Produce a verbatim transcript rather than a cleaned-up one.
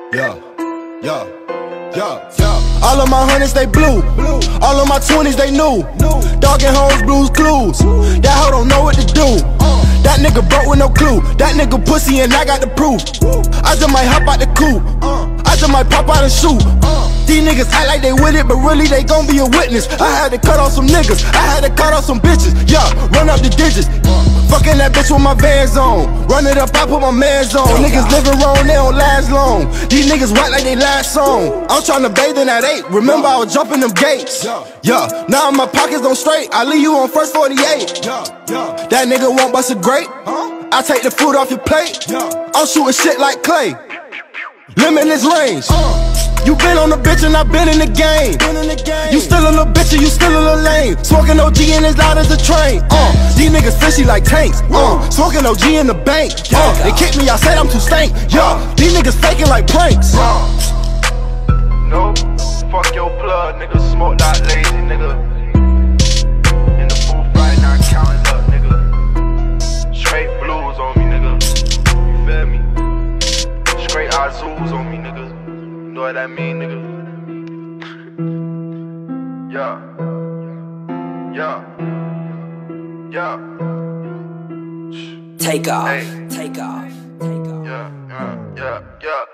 Yeah, yeah, yeah, yeah. All of my hundreds, they blue. All of my twenties, they new. Dog and hoes, blues, clues. That hoe don't know what to do. That nigga broke with no clue. That nigga pussy and I got the proof. I just might hop out the coupe. I just might pop out and shoot. These niggas act like they with it, but really they gon' be a witness. I had to cut off some niggas. I had to cut off some bitches. Yeah, run up the digits. Fucking that bitch with my Vans on. Run it up, I put my mans on. Niggas living wrong, they don't last long. These niggas white like they last song. I'm tryna bathe in that eight. Remember I was jumping them gates. Yeah, now my pockets don't straight. I leave you on first forty-eight. That nigga won't bust a grape. I take the food off your plate. I'm shooting shit like Clay. Limitless range. You been on the bitch and I been in the game. You still a little bitch and you still a little lame. Smoking O G and as loud as a train. Uh, these niggas fishy like tanks. Uh, smoking O G in the bank. Uh, they kicked me, I said I'm too stank. Yeah, these niggas faking like pranks. No, fuck your plug, nigga. Smoke that lazy, nigga. In the booth right now, counting up, nigga. Straight blues on me, nigga. You feel me? Straight Azules on me, nigga. You know what I mean, nigga? Yeah. Yeah. Yeah. Take off. Hey. Take off. Take off. Yeah, yeah, yeah, yeah.